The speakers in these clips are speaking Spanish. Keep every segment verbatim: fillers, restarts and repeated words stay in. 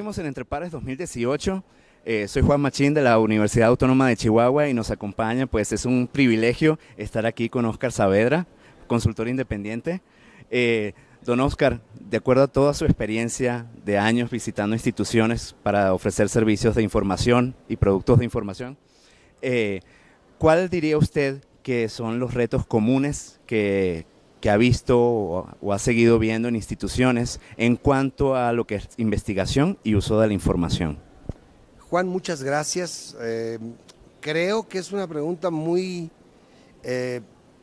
seguimos en Entre Pares dos mil dieciocho. Eh, soy Juan Machín de la Universidad Autónoma de Chihuahua y nos acompaña, pues es un privilegio estar aquí con Óscar Saavedra, consultor independiente. Eh, don Óscar, de acuerdo a toda su experiencia de años visitando instituciones para ofrecer servicios de información y productos de información, eh, ¿cuál diría usted que son los retos comunes que, que ha visto o, o ha seguido viendo en instituciones en cuanto a lo que es investigación y uso de la información? Juan, muchas gracias. Eh, creo que es una pregunta muy eh,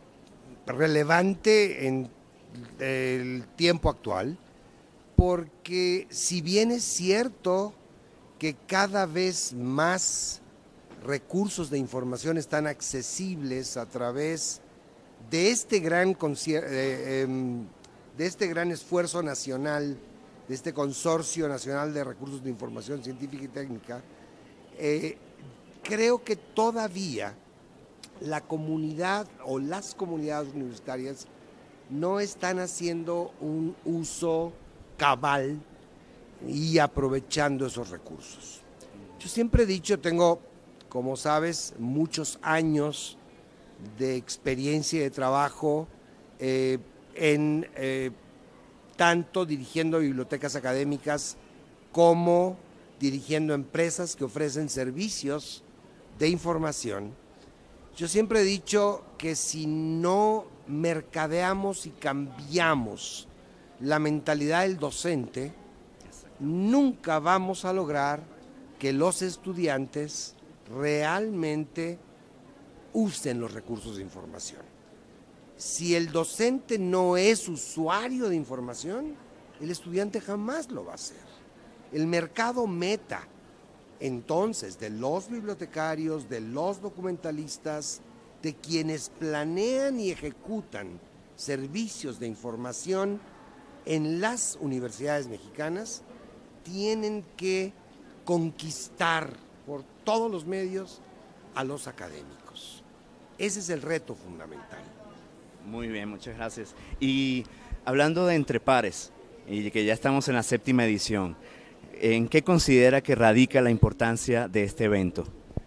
relevante en el tiempo actual, porque si bien es cierto que cada vez más recursos de información están accesibles a través de este gran, eh, de este gran esfuerzo nacional, de este Consorcio Nacional de Recursos de Información Científica y Técnica, eh, creo que todavía la comunidad o las comunidades universitarias no están haciendo un uso cabal y aprovechando esos recursos. Yo siempre he dicho, tengo, como sabes, muchos años de experiencia y de trabajo eh, en eh, tanto dirigiendo bibliotecas académicas como dirigiendo empresas que ofrecen servicios de información. Yo siempre he dicho que si no mercadeamos y cambiamos la mentalidad del docente, nunca vamos a lograr que los estudiantes realmente usen los recursos de información. Si el docente no es usuario de información, el estudiante jamás lo va a hacer. El mercado meta, entonces, de los bibliotecarios, de los documentalistas, de quienes planean y ejecutan servicios de información en las universidades mexicanas, tienen que conquistar por todos los medios a los académicos. Ese es el reto fundamental. Muy bien, muchas gracias. Y hablando de Entre Pares, y que ya estamos en la séptima edición, ¿en qué considera que radica la importancia de este evento?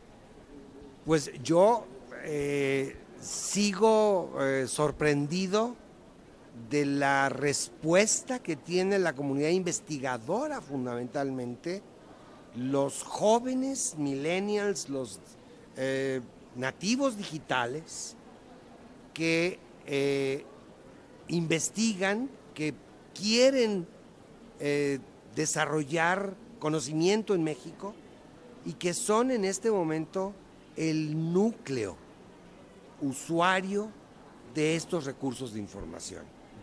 Pues yo eh, sigo eh, sorprendido de la respuesta que tiene la comunidad investigadora fundamentalmente, los jóvenes millennials, los eh, nativos digitales que eh, investigan, que quieren eh, desarrollar conocimiento en México y que son en este momento el núcleo usuario de estos recursos de información.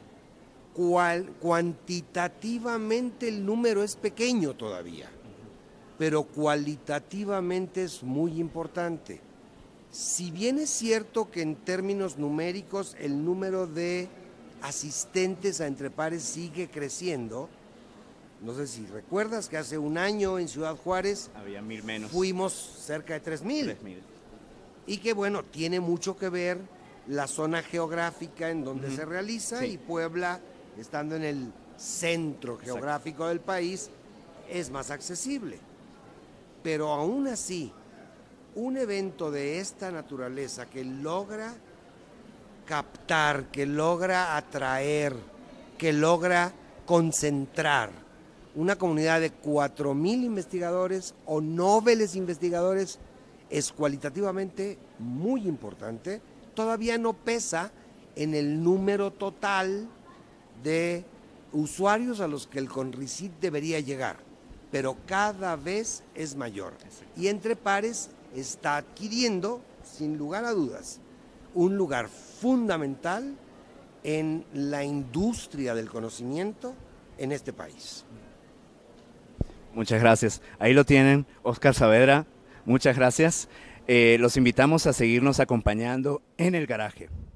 Cual, cuantitativamente el número es pequeño todavía, pero cualitativamente es muy importante. Si bien es cierto que en términos numéricos el número de asistentes a Entre Pares sigue creciendo, no sé si recuerdas que hace un año en Ciudad Juárez había mil menos. Fuimos cerca de tres mil. Y que bueno, tiene mucho que ver la zona geográfica en donde uh-huh. se realiza, sí. Y Puebla, estando en el centro geográfico Exacto. del país, es más accesible. Pero aún así, un evento de esta naturaleza que logra captar, que logra atraer, que logra concentrar una comunidad de cuatro mil investigadores o noveles investigadores es cualitativamente muy importante. Todavía no pesa en el número total de usuarios a los que el CONRICIT debería llegar, pero cada vez es mayor. Y Entre Pares está adquiriendo, sin lugar a dudas, un lugar fundamental en la industria del conocimiento en este país. Muchas gracias. Ahí lo tienen, Óscar Saavedra. Muchas gracias. Eh, los invitamos a seguirnos acompañando en el garaje.